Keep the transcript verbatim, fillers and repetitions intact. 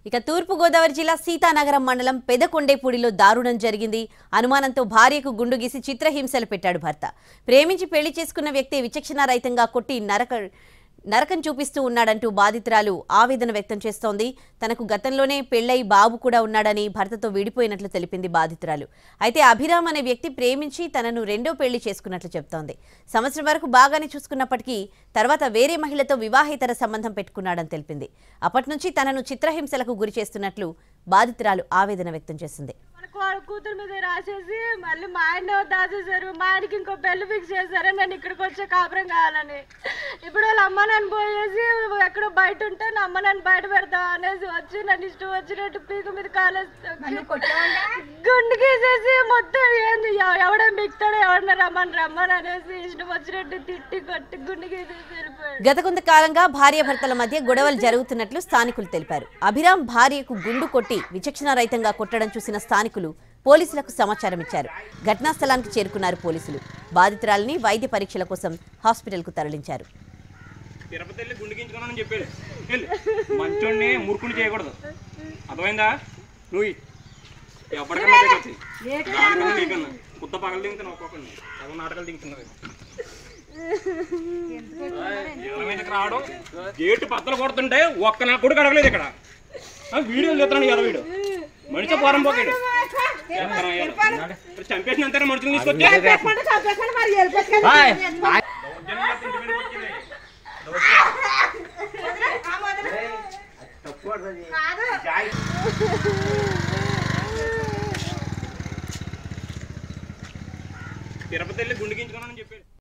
ఇక తూర్పు గోదావరి జిల్లా సీతానగరం మండలం పెదకొండేపూడిలో దారుణం జరిగింది. అనుమానంతో భార్యకు గుండు గీసి చిత్రహింసలు పెట్టాడు భర్త. ప్రేమించి పెళ్లి చేసుకున్న వ్యక్తి విచక్షణారహితంగా కొట్టి నరక నరకం చూపిస్తూ ఉన్నాడంటూ బాధితురాలు ఆవేదన వ్యక్తం చేస్తోంది. తనకు గతంలోనే పెళ్లై బాబు కూడా ఉన్నాడని భర్తతో విడిపోయినట్లు తెలిపింది బాధితురాలు. అయితే అభిరామ్ అనే వ్యక్తి ప్రేమించి తనను రెండో పెళ్లి చేసుకున్నట్లు చెప్తోంది. సంవత్సరం వరకు బాగానే చూసుకున్నప్పటికీ తర్వాత వేరే మహిళతో వివాహేతర సంబంధం పెట్టుకున్నాడని తెలిపింది. అప్పటి నుంచి తనను చిత్రహింసలకు గురి చేస్తున్నట్లు బాధితురాలు ఆవేదన వ్యక్తం చేసింది. కూతురు మీద రాసేసి మళ్ళీ మా ఆయన దాచేశారు. మా ఆయనకి ఇంకో పెళ్లి ఫిక్స్ చేశారు. నేను ఇక్కడికి వచ్చే కాపురం కావాలని. ఇప్పుడు వాళ్ళ అమ్మ నన్ను పోయేసి ఎక్కడో బయట ఉంటే నా అమ్మ నన్ను బయట పెడతా అనేసి వచ్చి నన్ను ఇష్టం వచ్చినట్టు పీక మీద కాలేసి గుండు గీసేసి మొత్తం ఏంది ఎవడ మిక్తాడో ఎవడన్నా రమ్మని రమ్మని అనేసి ఇష్టం వచ్చినట్టు తిట్టి కొట్టి గుండు గీసేసి వెళ్ళిపోయాడు. గత కొంతకాలంగా భార్యాభర్తల మధ్య గొడవలు జరుగుతున్నట్లు స్థానికులు తెలిపారు. అభిరామ్ భార్యకు గుండు కొట్టి విచక్షణారహితంగా కొట్టడం చూసిన స్థానికులు పోలీసులకు సమాచారం ఇచ్చారు. ఘటనా స్థలానికి చేరుకున్నారు పోలీసులు. బాధితురాలిని వైద్య పరీక్షల కోసం హాస్పిటల్ కు తరలించారు. తిరుపతి గుండు గీయించుకున్నానని చెప్పాడు. మంచోడిని మురుకుని చేయకూడదు, అర్థమైందా? నువ్వు ఎప్పటికన్నా దానికన్నా నీకన్నా కుత్త పగలు దిగుతున్నావు. ఒక్కొక్కరిని సగం నాటకాలు దిగుతున్నది. రావడం గేటు పక్కన కొడుతుంటే ఒక్క నా కొడుకు అడగలేదు. ఇక్కడ వీడియోలు చెప్తున్నాడు కదా, వీడు మనిషి పోరం పోకాడు. చంపేసిన అంతా మనుషులు తీసుకొచ్చి తిరుపతి వెళ్ళి గుండు గీయించుకున్నానని చెప్పాడు.